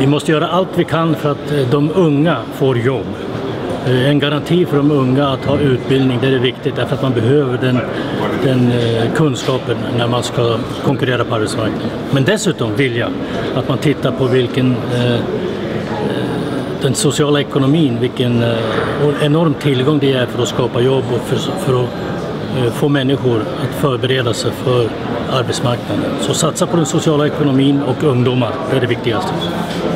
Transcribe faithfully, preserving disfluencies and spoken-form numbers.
Vi måste göra allt vi kan för att de unga får jobb. En garanti för de unga att ha utbildning, det är viktigt därför att man behöver den, den kunskapen när man ska konkurrera på arbetsmarknaden. Men dessutom vill jag att man tittar på vilken eh, den sociala ekonomin, vilken eh, enorm tillgång det är för att skapa jobb och för, för att eh, få människor att förbereda sig för arbetsmarknaden. Så satsa på den sociala ekonomin och ungdomar, det är det viktigaste.